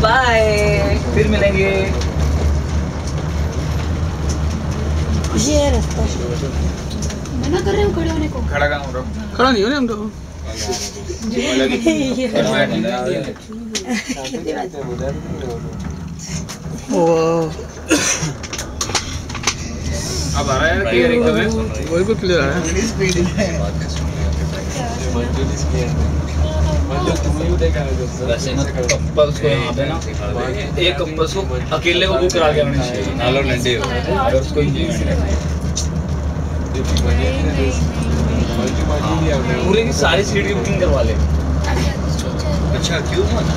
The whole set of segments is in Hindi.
बाय, फिर मिलेंगे। ये रास्ता मना कर रहे हो खड़े होने को। खड़ा कहाँ हो रहा हूँ? खड़ा नहीं हो रहे हम तो। अब आ रहा है क्लियर एकदम है। बिल्कुल क्लियर है। वैसे ना कपल्स को यहाँ पे ना एक कपल्स को अकेले को बुक करा के आना चाहिए। नालो नंडे अगर उसको पूरे की सारी सीट की बुकिंग करवा ले। अच्छा क्यों मत?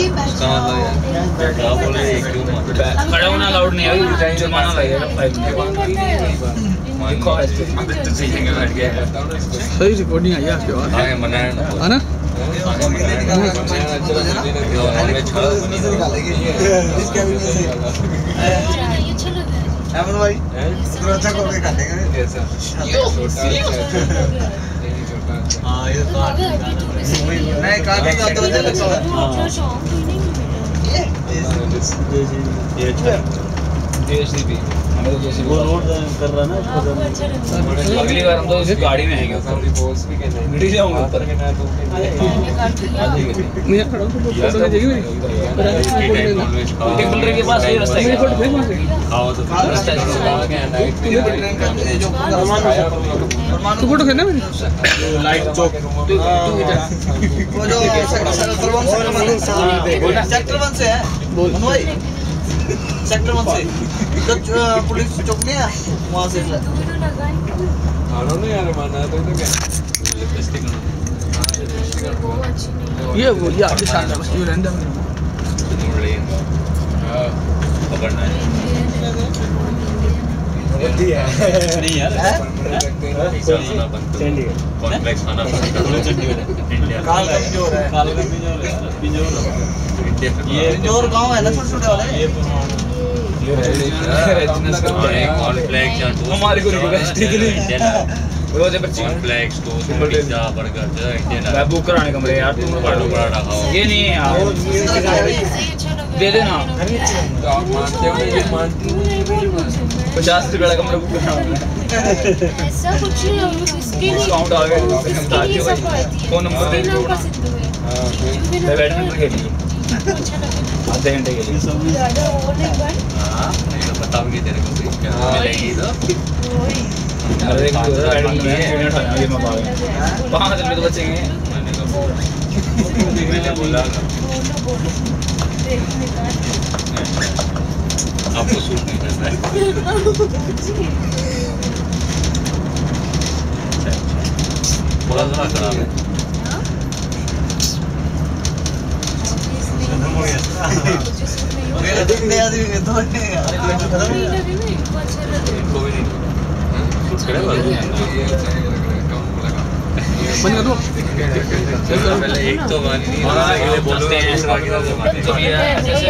क्या बोल रहे हैं क्यों मत? खड़ा होना अलाउड नहीं है, जुर्माना लगेगा 5 सही रिकॉर्डिंग आई है आपके पास। आगे मनाया ना है ना? अमन भाई सुरक्षा को भी काटेंगे ऐसा। हाँ ये तो नहीं काटेगा तो ये जेसीबी हमें तो जेसीबी वो रोड कर रहा ना। अगली बार हम तो इस गाड़ी में आएंगे गिरी जाऊंगा ऊपर। मैं खड़ा हूँ तो फोटो खींचेगी मेरी। टेम्पल के पास ये रास्ता है। फोटो भेज वहाँ से। तू फोटो खींचना मेरी। लाइट चौक वो जो सेक्टर 1 से है। बोल भाई सेक्टर 1 से तो पुलिस चौक नहीं है वहाँ से। खाना नहीं यार माना तो क्या ये वो ये आगे शानदार बस ये रहने दो। पकड़ना है नहीं यार कॉम्प्लेक्स खाना काल का पिंजोर है। काल का पिंजोर है। पिंजोर ये पिंजोर गांव है ना छोटे छोटे वाले। कॉम्प्लेक्स हमारे को रिक्वेस्ट के लिए रोज पर कॉम्प्लेक्स तो पिज्जा बर्गर इंडियन मैं बुक कराने कमरे यार तुम पाड़ो पराठा खाओ। ये नहीं है यार दे देना 50 रुपये का कमरा बुक कराना ऐसा कुछ नहीं है इसके लिए डिस्काउंट आ गया फोन नंबर दे दो मैं बैडमिंटन खेलेंगे आधे घंटे के लिए हाँ बता भी तेरे को मिलेगी तो अरे बैडमिंटन ये मैं पागल 5 रुपये तो बचेंगे। मैंने बोला आपको सूट नहीं करता है। थोड़ा सा खराब है। मेरे दिखने आदमी के तो नहीं यार खत्म नहीं है। इनको भी नहीं सूट करे वाला बंद कर दो। पहले एक तो गानी नहीं बोलो